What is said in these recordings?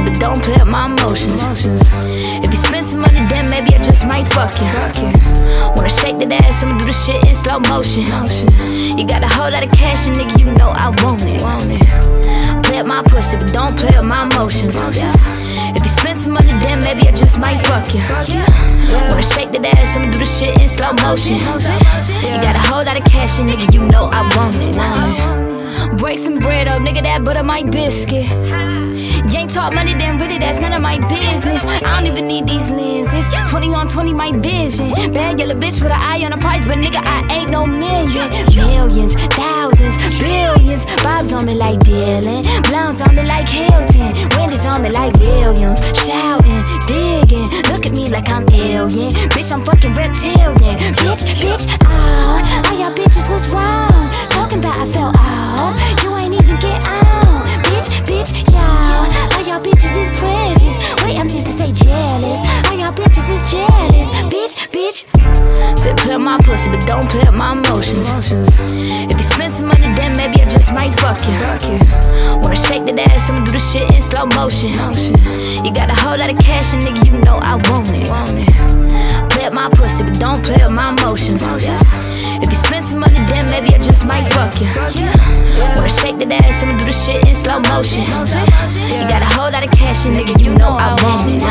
pussy, but don't play up my emotions. If you spend some money, then maybe I just might fuck you. When I shake that ass, I'ma do the shit in slow motion. You got a whole lot of cash, and nigga, you know I want it. Play up my pussy, but don't play up my emotions. If you spend some money, then maybe I just might fuck you. When I shake that ass, I'ma do the shit in slow motion. You got a whole lot of cash, and nigga, you know I want it. Break some bread up, nigga, that butter my biscuit. You ain't talk money, then really that's none of my business. I don't even need these lenses. 20 on 20 my vision. Bad yellow bitch with an eye on the price, but nigga, I ain't no million. Millions, thousands, billions. Bob's on me like Dylan, Blondes on me like Hilton, Wendy's on me like Williams. Shouting, digging, look at me like I'm alien. Bitch, I'm fucking reptilian. Bitch, oh, all y'all bitches was wrong. Talking about I fell off, you ain't even get on. Bitch, y'all, all y'all bitches is precious. Wait, I meant to say jealous. All y'all bitches is jealous. Bitch. Said play up my pussy, but don't play up my emotions. If you spend some money, then maybe I just might fuck you. When I shake that ass, I'ma do the shit in slow motion. You got a whole lot of cash, and nigga, you know I want it. Play up my pussy, but don't play up my emotions. If you spend some money, then maybe I just might fuck you. When I shake that ass, I'ma do the shit in slow motion. You got a whole lot of cash, and nigga, you know I want it.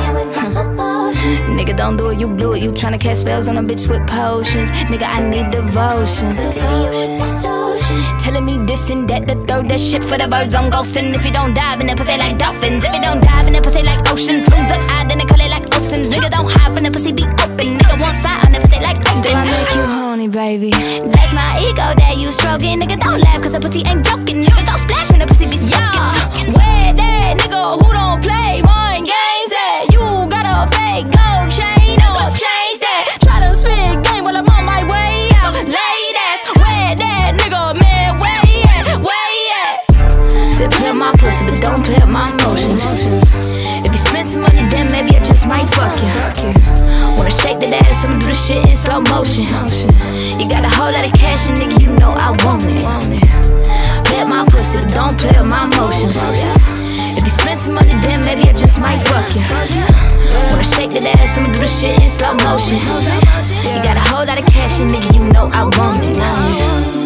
Nigga, don't do it, you blew it. You tryna cast spells on a bitch with potions. Nigga, I need devotion. Telling me this and that, the third, that shit for the birds on ghosting. If you don't dive in that pussy like dolphins, if you don't dive in that pussy like oceans, swings look odd, then they call it like oceans. Nigga, don't hide when the pussy be open. Nigga, won't spot on the pussy like oceans. I make you horny, baby. That's my ego that you stroking. Nigga, don't laugh, cause the pussy ain't joking. Nigga, go splash when the pussy be soaking. Where that nigga who don't play mind games at? You got a fake gold chain, or change that. Try to spit game while I'm on my way out. Ladies, where that nigga, man, where he at? Said play up my pussy, but don't play up my emotions. If you spend some money, then maybe I just might fuck you. When I shake that ass, I'ma do the shit in slow motion. You got a whole lot of cash, and nigga, you know I want it. Play up my pussy, but don't play up my emotions. If you spend some money, then maybe I just might fuck you. When I shake that ass, I'ma do the shit in slow motion. You got a whole lot of cash, and nigga, you know I want it.